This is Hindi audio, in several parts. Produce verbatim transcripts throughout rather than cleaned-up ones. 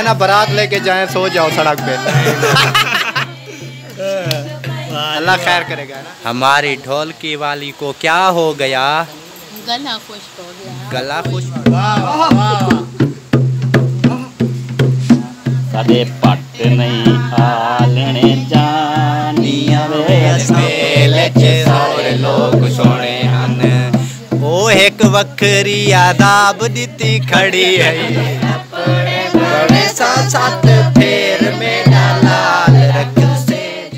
कहना बारात लेके जाएं, सो जाओ सड़क पे। अल्लाह खैर करेगा ना। हमारी ढोलकी वाली को क्या हो गया? गला खुश्क हो गया। गला खुश्क। कदे पट नहीं आलने जानिया वे असेले च सारे लोग सोने हन। ओ एक वखरी आदाब दिती खड़ी है, बड़े सा साथ फेर में लाल रख से।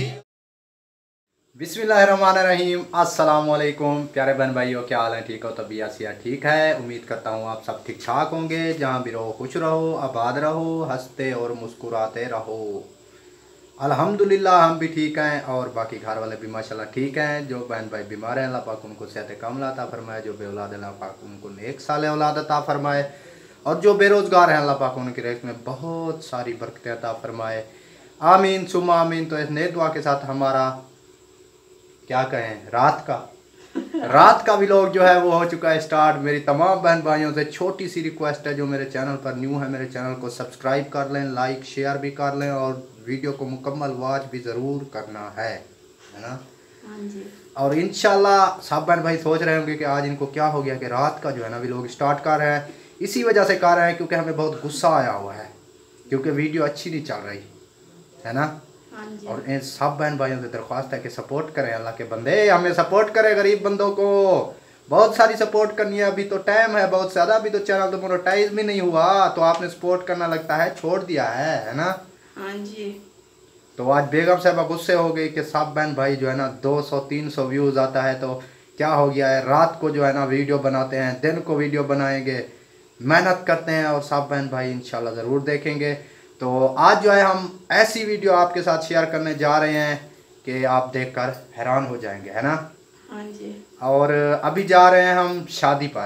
बिस्मिल्लाहिर्रहमानिर्रहीम, अस्सलाम वालेकुम प्यारे बहन भाइयों, क्या हाल है? ठीक हो? तबीयत सेहत ठीक है? उम्मीद करता हूँ आप सब ठीक ठाक होंगे। जहाँ भी रहो खुश रहो, आबाद रहो, हंसते और मुस्कुराते रहो। अल्हम्दुलिल्लाह हम भी ठीक हैं और बाकी घर वाले भी माशाल्लाह ठीक हैं। जो बहन भाई बीमार हैं अल्लाह पाक उनको सेहत कामिला अता फरमाए, जो बे औलाद अल्लाह पाक उनको नेक साले औलाद अता फरमाए, और जो बेरोज़गार हैं अल्लाह पाक उनकी रिज़्क़ में बहुत सारी बरकतें अता फरमाए। आमीन सुम्मा आमीन। तो इस नए दुआ के साथ हमारा क्या कहें, रात का रात का व्लॉग जो है वो हो चुका है स्टार्ट। मेरी तमाम बहन भाइयों से छोटी सी रिक्वेस्ट है, जो मेरे चैनल पर न्यू है मेरे चैनल को सब्सक्राइब कर लें, लाइक शेयर भी कर लें और वीडियो को मुकम्मल वॉच भी ज़रूर करना है, है ना? हाँ जी। और इंशाल्लाह सब बहन भाई सोच रहे होंगे कि आज इनको क्या हो गया कि रात का जो है ना व्लॉग स्टार्ट कर रहे हैं। इसी वजह से कर रहे हैं क्योंकि हमें बहुत गुस्सा आया हुआ है, क्योंकि वीडियो अच्छी नहीं चल रही है ना। और इन सब बहन भाइयों से दरख्वास्त है कि सपोर्ट करें, अल्लाह के बंदे हमें सपोर्ट करें, गरीब बंदों को बहुत सारी सपोर्ट करनी है। अभी तो टाइम है बहुत ज़्यादा, अभी तो चैनल तो मोनेटाइज भी नहीं हुआ, तो आपने सपोर्ट करना लगता है छोड़ दिया है, है ना? हाँ जी। तो आज बेगम साहबा गुस्से हो गई कि सब बहन भाई जो है ना दो सौ तीन सौ व्यूज़ आता है तो क्या हो गया है, रात को जो है ना वीडियो बनाते हैं, दिन को वीडियो बनाएंगे, मेहनत करते हैं और सब बहन भाई इंशाल्लाह ज़रूर देखेंगे। तो आज जो है हम ऐसी वीडियो आपके साथ शेयर करने जा रहे हैं कि आप देखकर हैरान हो जाएंगे, है ना? हाँ जी। और अभी जा रहे हैं हम शादी पर,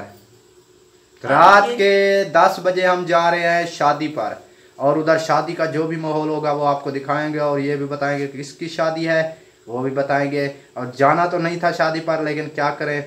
रात के दस बजे हम जा रहे हैं शादी पर, और उधर शादी का जो भी माहौल होगा वो आपको दिखाएंगे और ये भी बताएंगे कि किसकी शादी है वो भी बताएंगे। और जाना तो नहीं था शादी पर, लेकिन क्या करें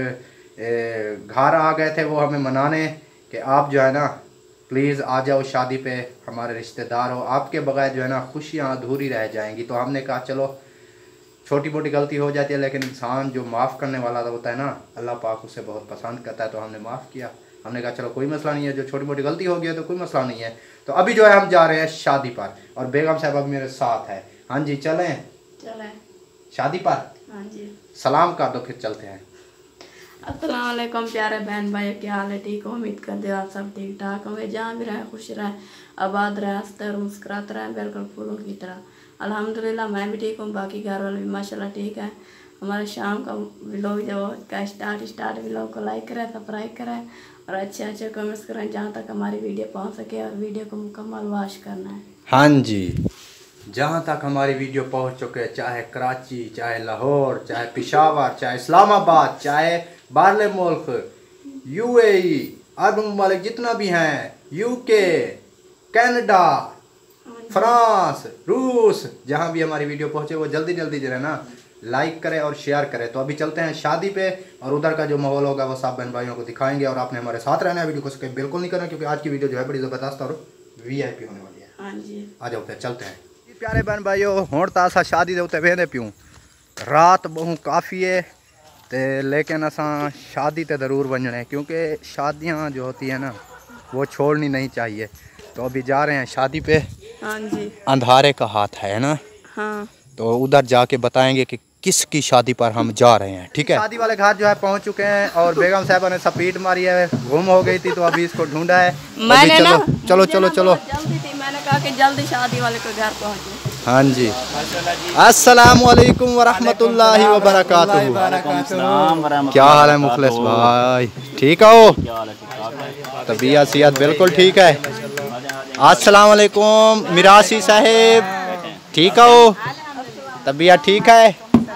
फिर घर आ गए थे वो हमें मनाने कि आप जो है ना प्लीज़ आ जाओ शादी पे, हमारे रिश्तेदार हो, आपके बगैर जो है ना खुशियाँ अधूरी रह जाएंगी। तो हमने कहा चलो छोटी मोटी गलती हो जाती है, लेकिन इंसान जो माफ़ करने वाला होता है ना अल्लाह पाक उसे बहुत पसंद करता है, तो हमने माफ़ किया। हमने कहा चलो कोई मसला नहीं है, जो छोटी मोटी गलती हो गई है तो कोई मसला नहीं है। तो अभी जो है हम जा रहे हैं शादी पर और बेगम साहब अभी मेरे साथ है। हाँ जी चलें चलें शादी पर। हाँ जी। सलाम कर दो फिर चलते हैं। अस्सलाम वालेकुम प्यारे बहन भाई, क्या हाल है? ठीक हो? उम्मीद करते हो आप सब ठीक ठाक होंगे। जहाँ भी रहे खुश रहे, आबाद रहे, हंसते और मुस्कुराते रहे, बिल्कुल फूलों की तरह। अल्हम्दुलिल्लाह मैं भी ठीक हूँ, बाकी घर वाले भी माशाल्लाह ठीक है। हमारे शाम का व्लॉग जो का स्टार्ट स्टार्ट व्लॉग को लाइक करें, सब्सक्राइब करें और अच्छे अच्छे कमेंट्स करें जहाँ तक हमारी वीडियो पहुँच सके, और वीडियो को मुकम्मल वॉच करना है। हाँ जी, जहाँ तक हमारी वीडियो पहुँच चुके, चाहे कराची, चाहे लाहौर, चाहे पेशावर, चाहे इस्लामाबाद, चाहे बाहरले मुल्क, यूएई, अरब ममालिक जितना भी हैं, यूके, कनाडा, फ्रांस, रूस, जहाँ भी हमारी वीडियो पहुँचे वो जल्दी जल्दी जो है ना लाइक करें और शेयर करें। तो अभी चलते हैं शादी पे और उधर का जो माहौल होगा वो सब बहन भाइयों को दिखाएंगे, और आपने हमारे साथ रहना है, वीडियो को स्किप बिल्कुल नहीं करना, क्योंकि आज की वीडियो जो है बड़ी ज़बरदस्त और वीआईपी होने वाली है। हाँ जी। आ जाओ फिर चलते हैं। प्यारे बहन भाइयों, होड़ तासा शादी दे उत्ते वेंदे पियूं, रात बहु काफ़ी है ते, लेकिन असा शादी ते ज़रूर वंजने, क्योंकि शादियाँ जो होती है ना वो छोड़नी नहीं चाहिए। तो अभी जा रहे हैं शादी पे। हाँ जी। अंधारे का हाथ है ना। हाँ। तो उधर जाके बताएंगे कि किसकी शादी पर हम जा रहे हैं, ठीक है? शादी वाले घर जो है पहुंच चुके हैं और बेगम साहबा ने स्पीड मारी है, गुम हो गई थी तो अभी इसको ढूंढा है। मैंने चलो, ना चलो चलो चलो जल्दी थी, मैंने कहा कि जल्दी शादी वाले को घर पहुँचे। हाँ जी। अस्सलाम वालेकुम वरहमतुल्लाहि वबरकातुहू। क्या हाल है मुखलिस भाई, ठीक हो? तबीयत सेहत बिल्कुल ठीक है। अस्सलाम वालेकुम मिरासी साहेब, ठीक हो? तबीयत ठीक है?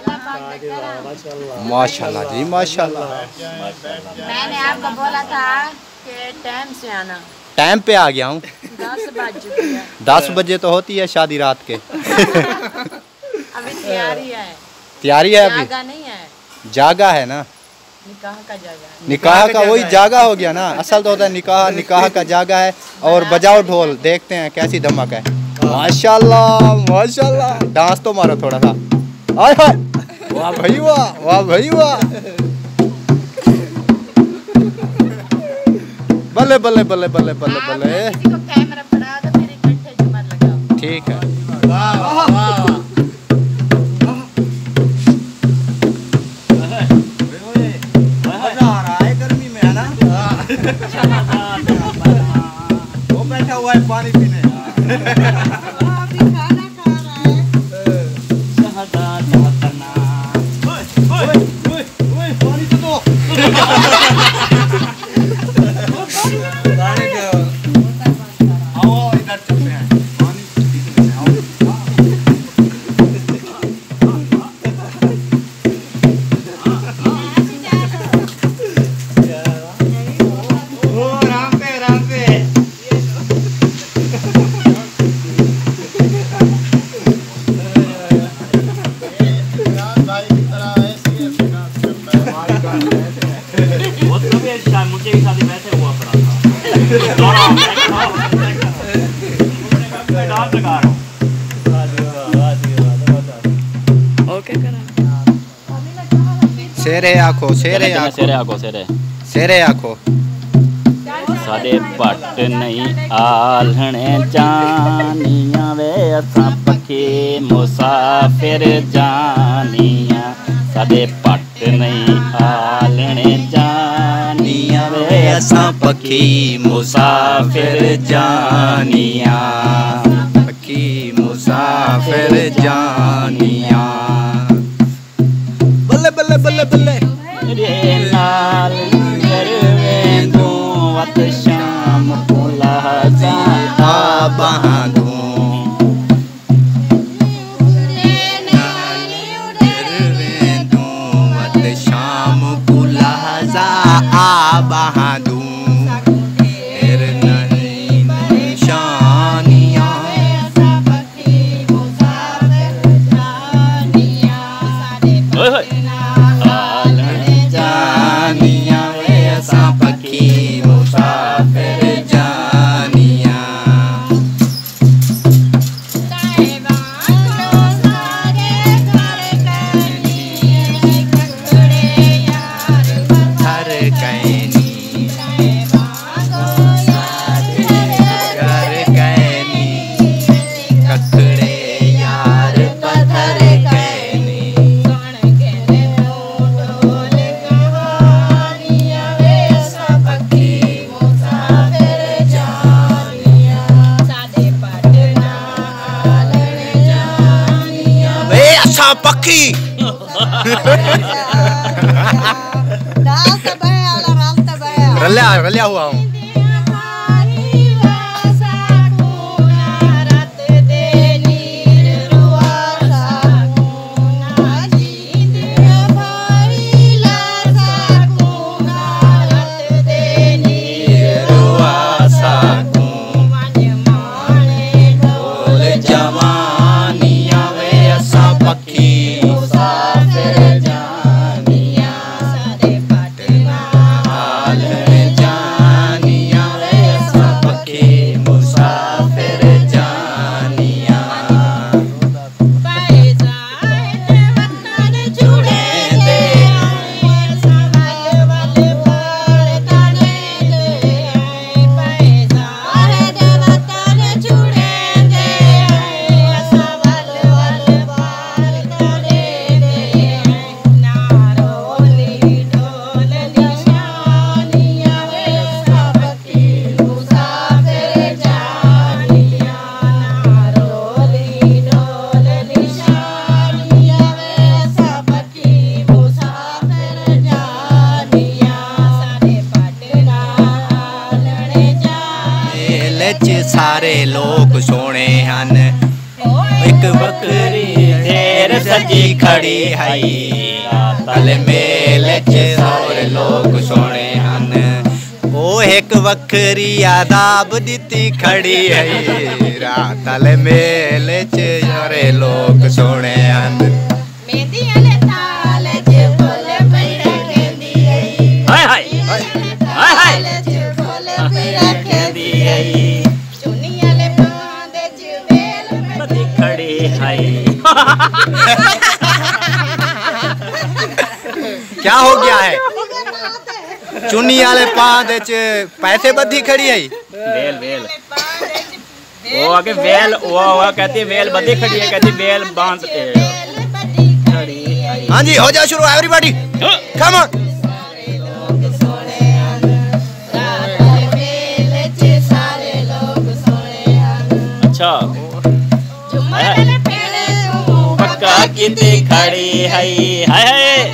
माशाल्लाह जी माशाल्लाह। मैंने आपको बोला था कि टाइम से आना। टाइम पे आ गया हूँ। दस बज चुकी है। दस बजे तो होती है शादी रात के। अभी तैयारी है। तैयारी है अभी? जागा नहीं है। जागा है ना। निकाह का जगह निकाह का वही जागा हो गया ना, असल तो होता है निकाह, निकाह का जागा है। और बजाओ ढोल, देखते हैं कैसी धमाका है। माशाल्लाह माशाल्लाह, डांस तो मारो थोड़ा सा। आय हाय, वाह भाई वाह, वाह भाई वाह, बल्ले बल्ले बल्ले बल्ले बल्ले बल्ले। किसी को कैमरा पड़ा तो फिर इकट्ठे झूमर लगाओ। ठीक है। वाह वाह मजा आ रहा है, गर्मी में है ना। वो बैठा हुआ है पानी पीने। पानी तो दो। आओ इधर चलते हैं, पानी पीने आओ। मुझे ही शादी वैसे हुआ पड़ा था। डांस लगा रहा हूँ। ओके करा। शेरे आखो, शेरे आखो, शेरे आखो, शेरे शेरे आखो। साडे पट नहीं आलने जानिया वे असां पखे मुसाफिर जानिया। साडे पट नहीं आलने जानिया वे असां पखी मुसाफिर जानिया। पखी मुसाफिर जानिया। बल्ले बल्ले बल्ले बल्ले। रे नाल वेंदू वत शाम को लहजा बहादू। शाम को लहजा बहादू। पक्की रलिया रलिया हुआ हूँ। सारे लोग सोने हन एक बकरी ढेर सजी खड़ी है। तल मेल च सारे लोग सोने हन ओ एक बकरी आदाब दिती खड़ी है। तल मेल च सारे लोग सोने हन। हाय क्या हो गया है? चुन्नी वाले पाद पैसे बद्धी खड़ी है। वेल वेल वो आके वेल वो वो कहती वेल बद्धी खड़ी है, कहती वेल बांध खड़ी। हाँ जी, हो जाओ शुरू एवरीबॉडी, कम ऑन। अच्छा पक्का कितनी खड़ी है, हाय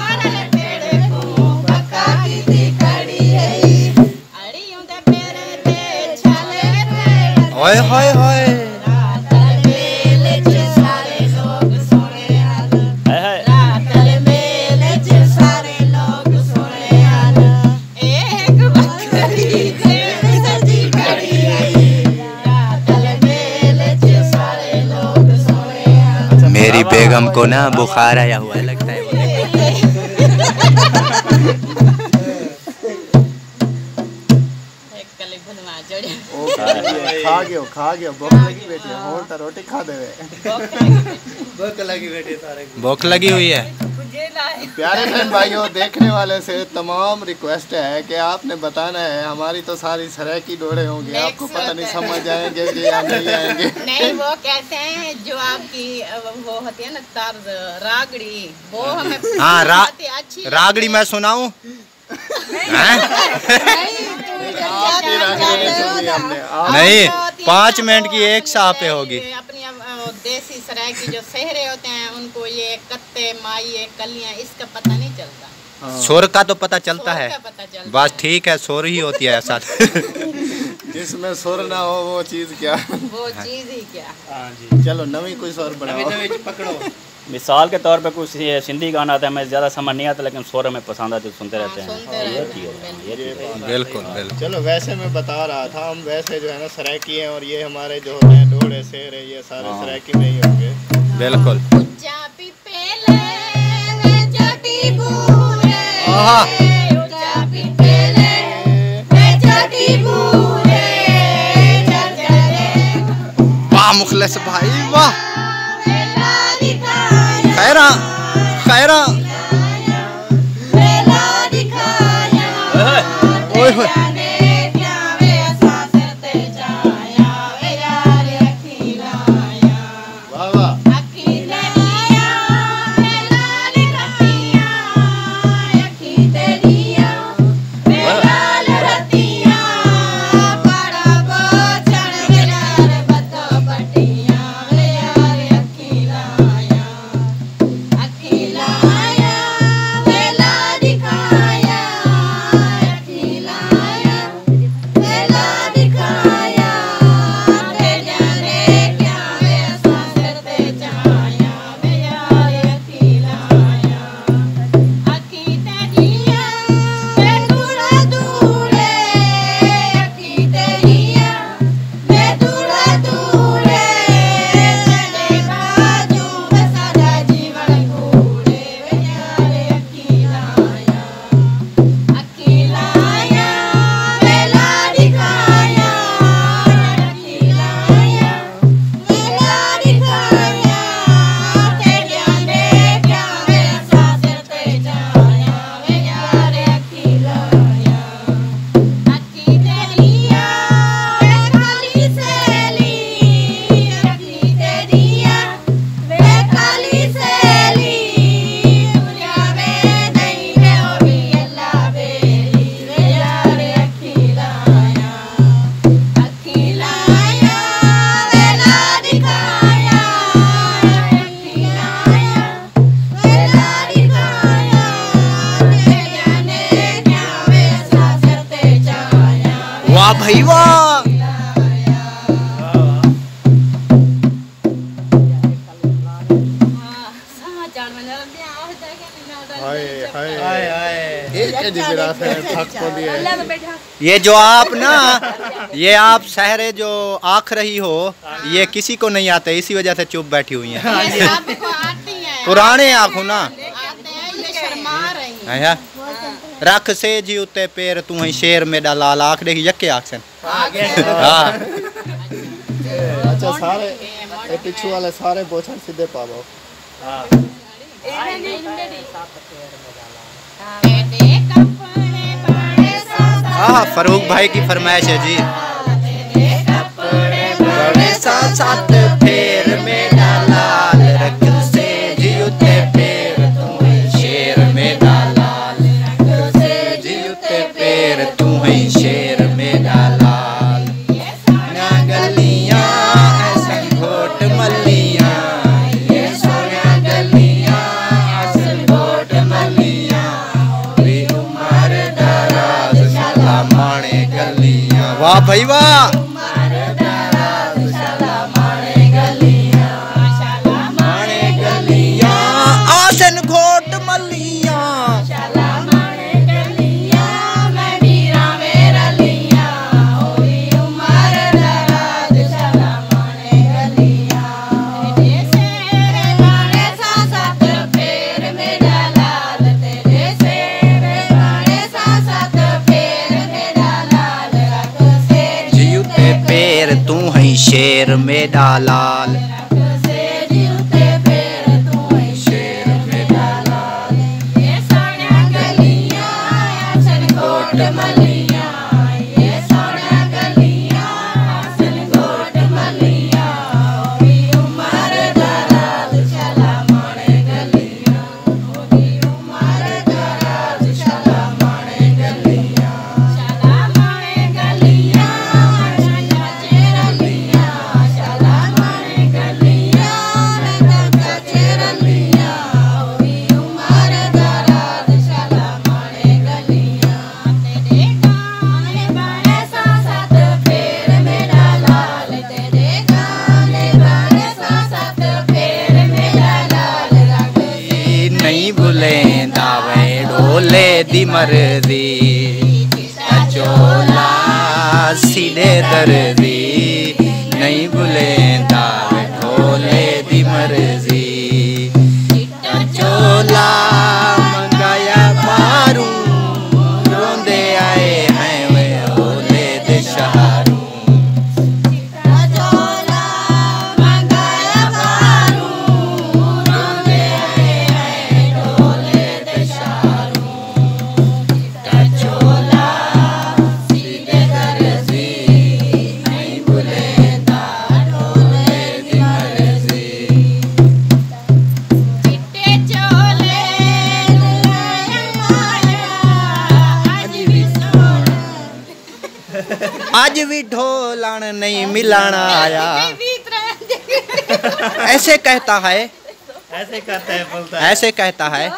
हाय हाय हाय मेरी बेगम को ना बुखार आया हुआ लगता है। खा गयो खा गयो भूख लगी बेटी, होर तो रोटी खा देवे। भूख लगी बेटी सारे, भूख लगी हुई है। प्यारे बहन भाइयों, देखने वाले से तमाम रिक्वेस्ट है कि आपने बताना है। हमारी तो सारी सरायकी डोरे होंगे, आपको पता नहीं समझ आएंगे कि या नहीं आएंगे। नहीं, वो कहते हैं जो आपकी वो होती है ना तर्ज रागड़ी, वो हमें हाँ रा, अच्छी रागड़ी मैं सुनाऊं? नहीं, पाँच मिनट की एक शाह पे होगी। अपनी देसी सराय की जो सहरे होते हैं उनको ये कत्ते माई कलियां इसका पता नहीं चलता। सुर का तो पता चलता है, पता चलता बस ठीक है, सुर ही होती है ऐसा। जिसमें सुर ना हो वो चीज क्या, वो चीज ही क्या। हाँ जी, चलो नवी कोई सुर बनाओ, पकड़ो। मिसाल के तौर पे कुछ सिंधी गाना आता है, मैं ज़्यादा समझ नहीं आता, लेकिन सुर में पसंद आते सुनते रहते हैं। बिल्कुल बिल्कुल। चलो वैसे मैं बता रहा था, हम वैसे जो है ना सरायकी हैं, और ये हमारे जो होते हैं डोड़े शेर है, ये सारे सरायकी में ही होंगे। बिल्कुल। वाह मुखलिस भाई वाह, खैरा खैरा ओए होए। वाह वाह। वाह भाई वाह। ये जो आप ना ये आप सहरे जो आँख रही हो, ये किसी को नहीं आते, इसी वजह से चुप बैठी हुई हैं। पुराने आँखों ना है रख से जी उते पैर तू ही शेर में डाला आँख देखी यके आँख से। हाँ अच्छा सारे ये पिछू वाले सारे बोछड़ सीधे पावो। हाँ फरूक भाई की फरमाइश है जी। बड़े साथ साथ फेर मेरा लाल रख से जीते पैर तू है शेर मेरा लाल रख से जीते पैर तू है शेर मेरा लाल। ना गलियां ऐसा घोट मलियां ये सोनिया गलियां ऐसा घोट मलियां भी उमर दराज शाला माणे गलियां। वाह भाई वाह। तू है शेर मेरा लाल शेर मेरा लाल। ये सोनिया गलियां असल घोट मलियां ये सोनिया गलियां असल घोट मलियां भी उमर दराज शाला माणे गलियां भी उमर दराज शाला माणे गलियां शाला माणे गलियां दी मर्दी चोला सीधे दर्दी नहीं बुलेंदा ढोले दी मर्जी चोला मंगाया मारू रोंदे आए हैं वे ओले दे शहारू। आज भी ढोलन नहीं मिलाना आया ऐसे कहता है ऐसे कहता है बोलता है ऐसे कहता है।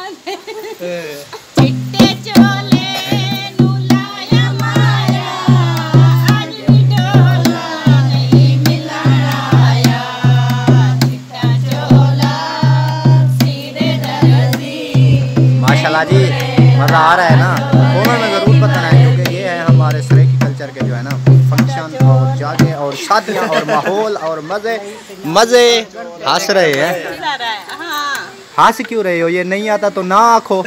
माशाल्लाह जी मज़ा आ रहा है ना। कमेंट में ज़रूर बताना है क्योंकि ये है हमारे सरेकी कल्चर के जो है ना फंक्शन और जागे और शादियाँ और माहौल और मज़े मज़े हंस रहे हैं। हंस क्यों रहे हो? ये नहीं आता तो ना आखो।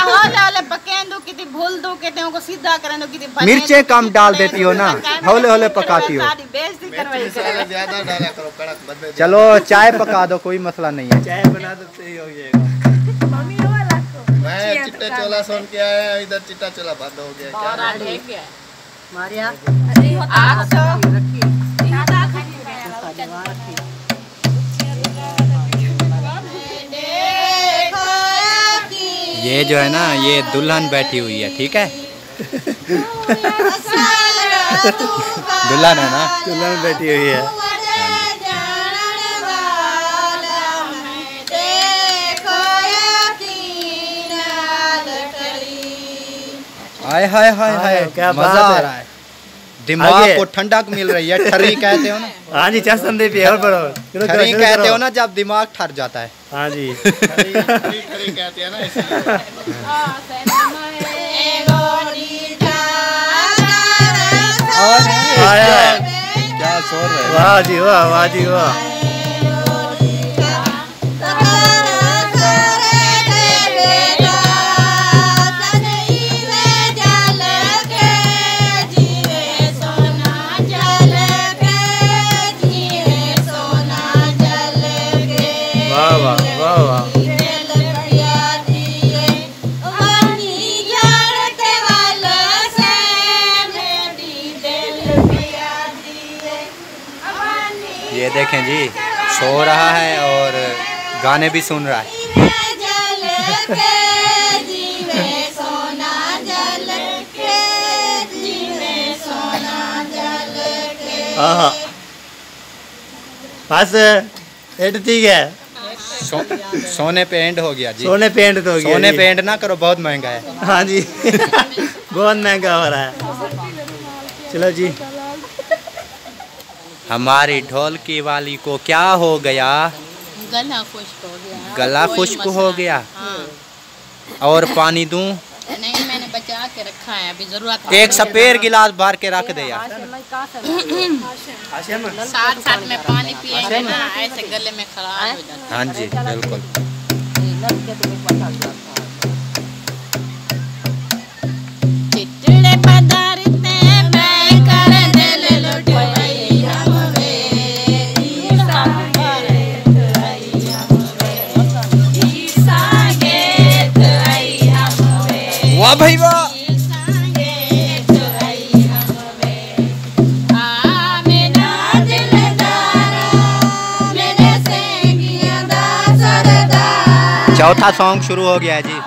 मिर्चें कम डाल देती हो ना हौले हौले पकाती हो। चलो चाय पका दो कोई मसला नहीं है। चाय बना दो सही हो जाएगा। मैं चिट्टे चोला सुन के आया इधर चिट्टा चोला बंद हो गया क्या? मारिया ये जो है ना ये दुल्हन बैठी हुई है ठीक है। दुल्हन है ना दुल्हन बैठी हुई है। हाय हाय हाय हाय क्या मजा आ रहा है। दिमाग को ठंडक मिल रही है। ठरी कहते हो ना। हाँ जी चसन दे पिया बड़ो ठरी कहते हो ना जब दिमाग ठर जाता है। हाँ जी ठरी ठरी कहते हैं ना इसलिए। क्या शोर है। वाह जी वाह वाह जी वाह। ये देखें जी, सो रहा है और गाने भी सुन रहा है। हाँ बस एड ठीक है। सो, सोने पे एंड हो गया जी। सोने पे एंड तो हो गया। सोने पे एंड ना करो, बहुत महंगा है। हाँ जी बहुत महंगा हो रहा है। चलो जी। हमारी ढोलकी वाली को क्या हो गया? गला खुश्क हो गया। गला कोई खुश्क मसला हो गया। हाँ। और पानी दूं? नहीं, मैंने बचा के रखा है, अभी जरूरत एक सपेर गिलास भर के रख दे यार। साथ साथ में पानी पिएंगे ना, ऐसे गले में खराब हो जाता है। हाँ जी बिल्कुल। चिट्टे पदारते मैं कर दिल लुटवाई हमवे, वाह भाई वाह। चौथा सॉन्ग शुरू हो गया है जी।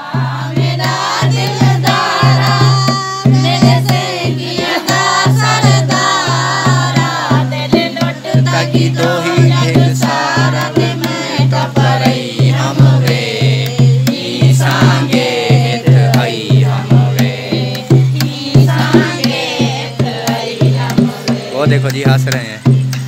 वो देखो जी हंस रहे हैं।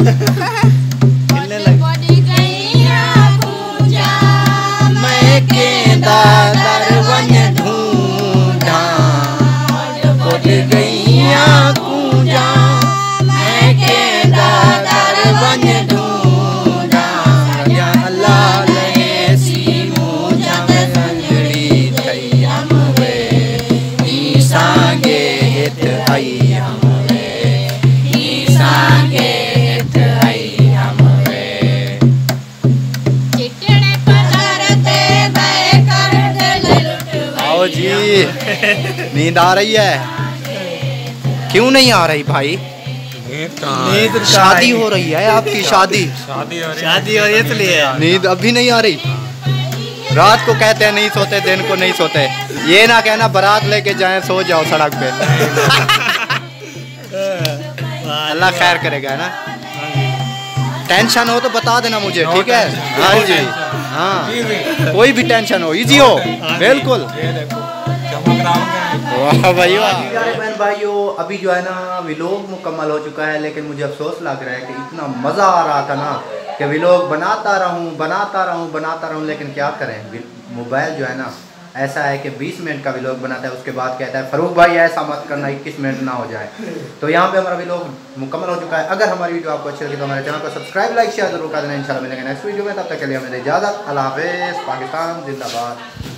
नींद आ रही है? क्यों नहीं आ रही भाई? नींद शादी हो रही है आपकी, शादी शादी हो रही शादी हो रही है इसलिए नींद अभी नहीं आ रही। रात को कहते हैं नहीं सोते, दिन को नहीं सोते। ये ना कहना बारात लेके जाएं सो जाओ सड़क पे। अल्लाह खैर करेगा ना। टेंशन हो तो बता देना मुझे, ठीक है? हाँ जी हाँ, कोई भी टेंशन हो, इजी हो बिल्कुल। वाह भाई वाह। प्यारे बहन भाइयों, अभी जो है ना व्लॉग मुकम्मल हो चुका है, लेकिन मुझे अफसोस लग रहा है कि इतना मज़ा आ रहा था ना कि व्लॉग बनाता रहूं बनाता रहूं बनाता रहूं, लेकिन क्या करें, मोबाइल जो है ना ऐसा है कि बीस मिनट का व्लॉग बनाता है, उसके बाद कहता है फरूक भाई ऐसा मत करना, इक्कीस मिनट ना हो जाए। तो यहाँ पे हमारा व्लॉग मुकम्मल हो चुका है। अगर हमारी वीडियो आपको अच्छी लगी तो हमारे चैनल को सब्सक्राइब लाइक शेयर जरूर कर देना। इंशाल्लाह मिलेंगे नेक्स्ट वीडियो में, तब तक के लिए हमें इजाज़त। अल्लाह हाफ़िज़। पाकिस्तान जिंदाबाद।